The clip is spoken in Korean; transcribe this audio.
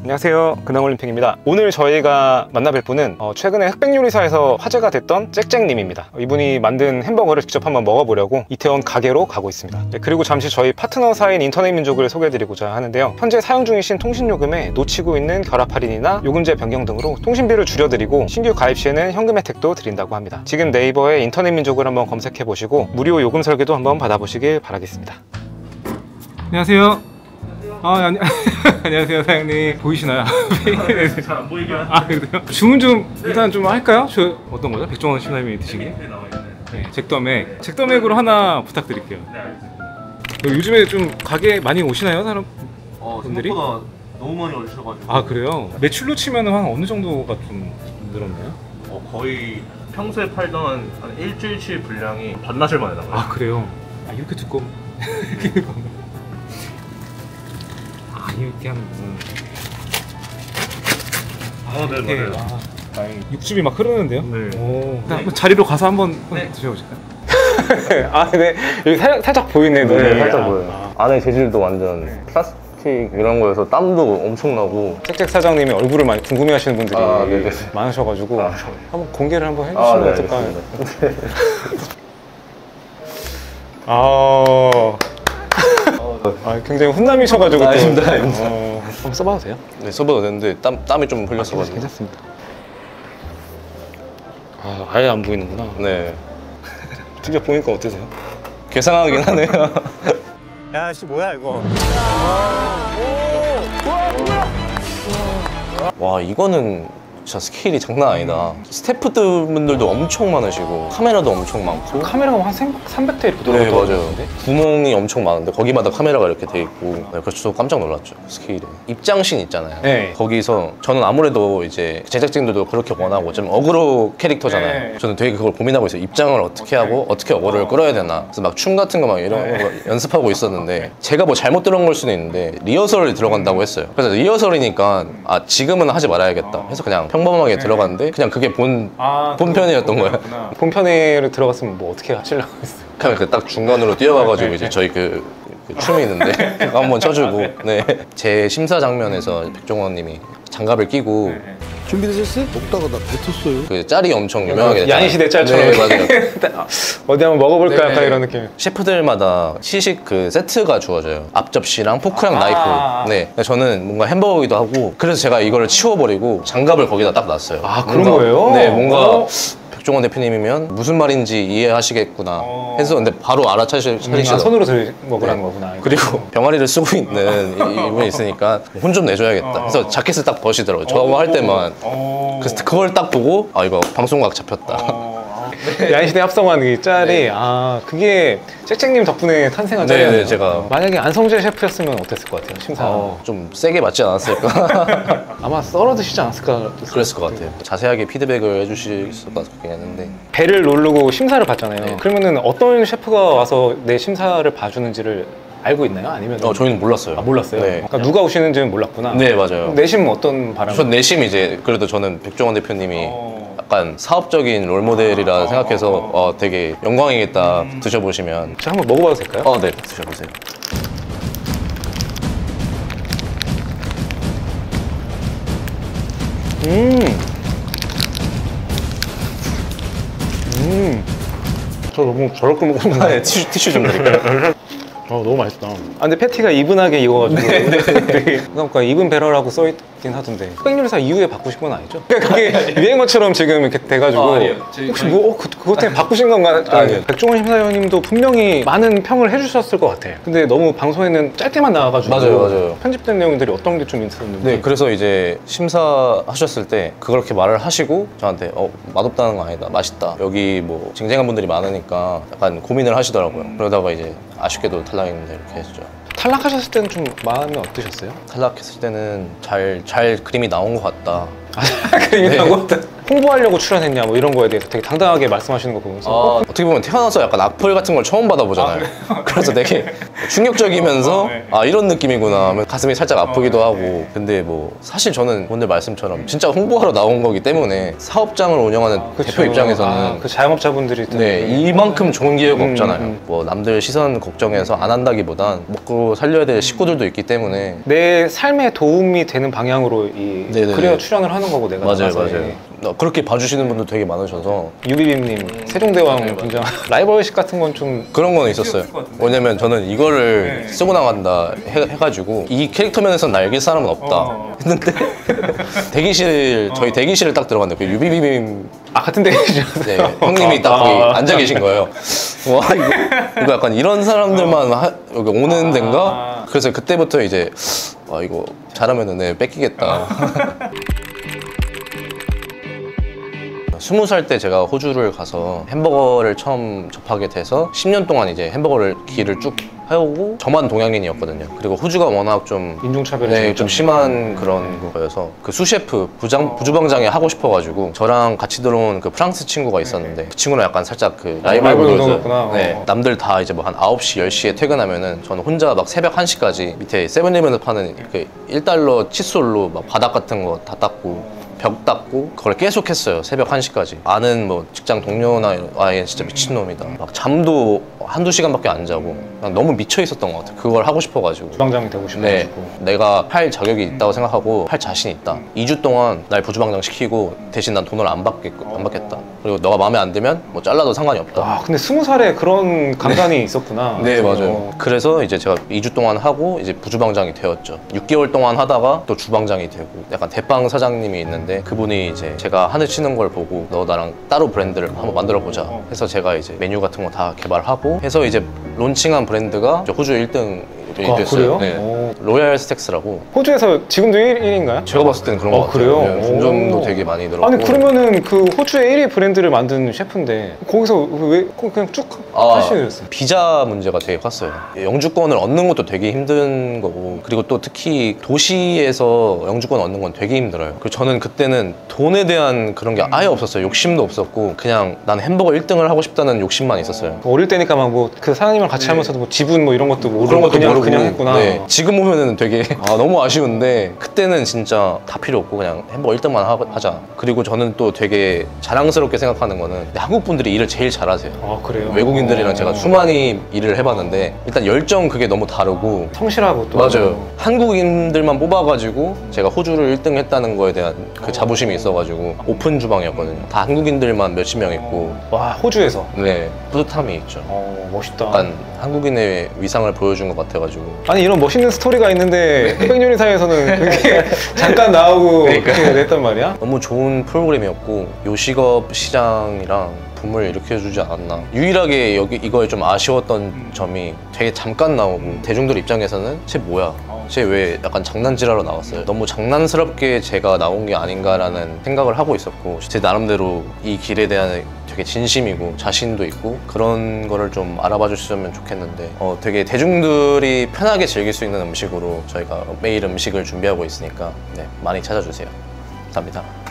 안녕하세요, 근황올림픽입니다. 오늘 저희가 만나뵐 분은 최근에 흑백요리사에서 화제가 됐던 짹짹님입니다. 이분이 만든 햄버거를 직접 한번 먹어보려고 이태원 가게로 가고 있습니다. 그리고 잠시 저희 파트너사인 인터넷민족을 소개해드리고자 하는데요, 현재 사용 중이신 통신요금에 놓치고 있는 결합 할인이나 요금제 변경 등으로 통신비를 줄여드리고 신규 가입 시에는 현금 혜택도 드린다고 합니다. 지금 네이버에 인터넷민족을 한번 검색해보시고 무료 요금 설계도 한번 받아보시길 바라겠습니다. 안녕하세요. 안녕하세요 사장님. 보이시나요? 잘 안 보이긴 한데. 아 그래요? 주문 좀 일단 좀 할까요? 저 어떤 거죠? 백종원 신사님이 드시기에? 네, 잭더맥으로 하나 부탁드릴게요. 네. 요즘에 좀 가게 많이 오시나요? 사람 분들이? 생각보다 너무 많이 오셔가지고. 아 그래요? 매출로 치면 한 어느 정도가 좀 늘었나요? 거의 평소에 팔던 한 일주일치 분량이 반나절 만에 나가요. 아 그래요? 아 이렇게 두꺼운 이렇게 하면 네, 맞아요. 육즙이 막 흐르는데요? 네. 오. 한번 자리로 가서 한번 드셔보실까요? 아, 네. 여기 살짝 보이네, 네, 살짝 보여요. 안에 재질도 완전 플라스틱 이런 거여서 땀도 엄청 나고. 짹짹 사장님의 얼굴을 많이 궁금해하시는 분들이 많으셔가지고 한번 공개를 한번 해주시면 네, 어떨까요? 굉장히 훈남이셔가지고 또. 아닙니다. 한번 써봐도 돼요? 네, 써봐도 되는데 땀이 좀 흘렸어가지고. 괜찮습니다. 아예 안 보이는구나. 네. 직접 보니까 어떠세요? 괴상하긴 하네요. 야, 씨 뭐야 이거? 와, 이거는 진짜 스케일이 장난 아니다. 스태프분들도 엄청 많으시고 카메라도 엄청 많고. 카메라가 한 300대 이렇게 네, 돌아가고 맞아요. 구멍이 엄청 많은데 거기마다 카메라가 이렇게 돼 있고. 네, 그래서 저 깜짝 놀랐죠, 스케일에. 입장씬 있잖아요. 네. 거기서 저는 아무래도 이제 제작진들도 그렇게 원하고 좀 어그로 캐릭터잖아요. 네. 저는 되게 그걸 고민하고 있어요. 입장을 어떻게 하고 어떻게 어그로를 끌어야 되나. 그래서 막 춤 같은 거 막 이런 거 연습하고 있었는데 제가 뭐 잘못 들은 걸 수도 있는데 리허설을 들어간다고 했어요. 그래서 리허설이니까 지금은 하지 말아야겠다 해서 그냥 평범하게 들어갔는데 그냥 그게 본편이었던 거예요. 본편에 들어갔으면 뭐 어떻게 하시려고 했어요? 그냥 딱 중간으로 뛰어가가지고 이제 저희 그 춤이 있는데 그거 한번 쳐주고. 네. 제 심사 장면에서 백종원님이 장갑을 끼고 준비되셨어요? 먹다가 나 뱉었어요. 그 짤이 엄청 유명하게 됐잖아요. 야인시대 짤처럼. 네, 맞아요. 어디 한번 먹어볼까? 네. 약간 이런 느낌. 셰프들마다 시식 그 세트가 주어져요. 앞접시랑 포크랑 나이프. 네. 저는 뭔가 햄버거기도 하고 그래서 제가 이거를 치워버리고 장갑을 거기다 딱 놨어요. 그런 거예요? 네, 뭔가 백종원 대표님이면 무슨 말인지 이해하시겠구나 해서 근데 바로 알아차리시더라고요. 손으로 먹으라는 거구나. 그리고 병아리를 쓰고 있는 이분이 있으니까 혼 좀 내줘야겠다. 그래서 자켓을 딱 벗시더라고요. 저거 할 때만. 그래서 그걸 딱 보고 이거 방송각 잡혔다. 야인시대 합성한 이 짤이 그게 짹짹님 덕분에 탄생한 짤이에요. 네, 제가 만약에 안성재 셰프였으면 어땠을 것 같아요? 심사. 좀 세게 맞지 않았을까? 아마 썰어드시지 않았을까? 그랬을 것 같아요. 자세하게 피드백을 해주실 것 같긴 했는데. 배를 누르고 심사를 받잖아요. 그러면은 어떤 셰프가 와서 내 심사를 봐주는지를 알고 있나요? 아니면 저희는 몰랐어요. 몰랐어요? 네. 그러니까 누가 오시는지는 몰랐구나. 네, 맞아요. 내심 어떤 바람? 전 내심 이제 그래도 저는 백종원 대표님이 약간 사업적인 롤모델이라 생각해서 되게 영광이겠다. 드셔보시면. 제가 한번 먹어봐도 될까요? 네, 드셔보세요. 저 너무 저렇게 먹으면 네, 티슈 좀 드릴까요? 너무 맛있다. 근데 패티가 이분하게 익어가지고 되게 그러니까 이분 배럴하고 써있긴 하던데 흑백요리사 이후에 바꾸신 건 아니죠? 그러니까 그게 유행어처럼 지금 이렇게 돼가지고 혹시 그것 때문에 바꾸신 건가? 백종원 심사위원님도 분명히 많은 평을 해주셨을 것 같아요. 근데 너무 방송에는 짧게만 나와가지고 맞아요. 편집된 내용들이 어떤 게 좀 있었는데. 네, 그래서 이제 심사하셨을 때 그렇게 말을 하시고 저한테 맛없다는 거 아니다, 맛있다. 여기 뭐 쟁쟁한 분들이 많으니까 약간 고민을 하시더라고요. 그러다가 이제 아쉽게도 탈락했는데 이렇게 했죠. 탈락하셨을 때는 좀 마음이 어떠셨어요? 탈락했을 때는 잘 그림이 나온 것 같다. 그림이 나온 것 같다. 홍보하려고 출연했냐 뭐 이런 거에 대해서 되게 당당하게 말씀하시는 거 보면서 어떻게 보면 태어나서 약간 악플 같은 걸 처음 받아보잖아요. 그래서 되게 충격적이면서 아 이런 느낌이구나 하면 가슴이 살짝 아프기도 하고. 근데 뭐 사실 저는 오늘 말씀처럼 진짜 홍보하러 나온 거기 때문에 사업장을 운영하는 대표 입장에서는 그 자영업자분들이 또 네, 이만큼 좋은 기회가 없잖아요. 뭐 남들 시선 걱정해서 안 한다기보단 먹고 살려야 될 식구들도 있기 때문에. 내 삶에 도움이 되는 방향으로 네네네. 그래야 출연을 하는 거고 내가 맞아요, 나가서. 맞아요. 그렇게 봐주시는 분도 되게 많으셔서 유비빔님 세종대왕 분장 라이벌식 같은 건 좀 그런 거는 있었어요. 왜냐면 저는 이거를 쓰고 나간다 해가지고 이 캐릭터 면에서는 날 이길 사람은 없다 했는데 저희 대기실을 딱 들어갔는데 그 유비빔 같은 대기실이었어요. 네, 형님이 딱 거기 앉아 계신 거예요. 와 이거 약간 이런 사람들만 여기 오는 데인가? 그래서 그때부터 이제 이거 잘하면은 네, 뺏기겠다. 20살 때 제가 호주를 가서 햄버거를 처음 접하게 돼서 10년 동안 이제 햄버거를 길을 쭉 해오고 저만 동양인이었거든요. 그리고 호주가 워낙 좀 인종차별이 네, 좀 심한 그런 거여서 그 수셰프 부주방장이 하고 싶어가지고 저랑 같이 들어온 그 프랑스 친구가 있었는데 그 친구는 약간 살짝 그 라이벌 운동이었구나. 네, 남들 다 이제 뭐 한 9시, 10시에 퇴근하면은 저는 혼자 막 새벽 1시까지 밑에 세븐일레븐에서 파는 그 1달러 칫솔로 막 바닥 같은 거 다 닦고 벽 닦고 그걸 계속 했어요. 새벽 1시까지. 아는 뭐 직장 동료나 아예 진짜 미친놈이다. 막 잠도 한두 시간밖에 안 자고 그냥 너무 미쳐 있었던 것 같아요. 그걸 하고 싶어가지고. 부방장이 되고 싶어가지고. 네, 내가 할 자격이 있다고 생각하고 할 자신이 있다. 2주 동안 날 부주방장 시키고 대신 난 돈을 안 받겠다. 그리고 너가 마음에 안 들면 뭐 잘라도 상관이 없다. 근데 20살에 그런 강단이 있었구나. 네, 맞아요. 그래서 이제 제가 2주 동안 하고 이제 부주방장이 되었죠. 6개월 동안 하다가 또 주방장이 되고 약간 대빵 사장님이 있는데 그분이 이제 제가 하늘 치는 걸 보고 너 나랑 따로 브랜드를 한번 만들어 보자 해서 제가 이제 메뉴 같은 거 다 개발하고 해서 이제 론칭한 브랜드가 호주 1등 그래요? 됐어요. 네. 로얄 스택스라고. 호주에서 지금도 1위인가요? 제가 봤을 때는 그런 것 같아요. 그래요? 네, 분점도 되게 많이 들었고. 아니 그러면은 그 호주의 1위 브랜드를 만든 셰프인데 거기서 왜 그냥 쭉 하시겠어요? 비자 문제가 되게 컸어요. 영주권을 얻는 것도 되게 힘든 거고 그리고 또 특히 도시에서 영주권 얻는 건 되게 힘들어요. 그리고 저는 그때는 돈에 대한 그런 게 아예 없었어요. 욕심도 없었고 그냥 난 햄버거 1등을 하고 싶다는 욕심만 있었어요. 어릴 때니까 막 뭐 그 사장님이랑 같이 하면서도 뭐 지분 뭐 이런 것도 모르고 그런 것도 그냥 모르고 했구나. 네. 지금 보면은 되게 너무 아쉬운데 그때는 진짜 다 필요 없고 그냥 햄버거 1등만 하자. 그리고 저는 또 되게 자랑스럽게 생각하는 거는 한국 분들이 일을 제일 잘하세요. 그래요? 외국인들이랑 제가 수많이 일을 해봤는데 일단 열정 그게 너무 다르고 성실하고 또 맞아요. 한국인들만 뽑아가지고 제가 호주를 1등 했다는 거에 대한 그 자부심이 있어가지고 오픈 주방이었거든요. 다 한국인들만 몇십 명 있고 와 호주에서 네 뿌듯함이 있죠. 멋있다. 약간 한국인의 위상을 보여준 것 같아가지고. 아니 이런 멋있는 스토리가 있는데 흑백요리사에서는 그게 잠깐 나오고 그러니까. 그렇게 됐단 말이야? 너무 좋은 프로그램이었고 요식업 시장이랑 붐을 일으켜주지 않았나. 유일하게 이거에 좀 아쉬웠던 점이 되게 잠깐 나오고 대중들 입장에서는 쟤 뭐야? 쟤 왜 약간 장난질하러 나왔어요? 너무 장난스럽게 제가 나온 게 아닌가라는 생각을 하고 있었고 제 나름대로 이 길에 대한 되게 진심이고 자신도 있고 그런 거를 좀 알아봐 주셨으면 좋겠는데 되게 대중들이 편하게 즐길 수 있는 음식으로 저희가 매일 음식을 준비하고 있으니까 네, 많이 찾아주세요. 감사합니다.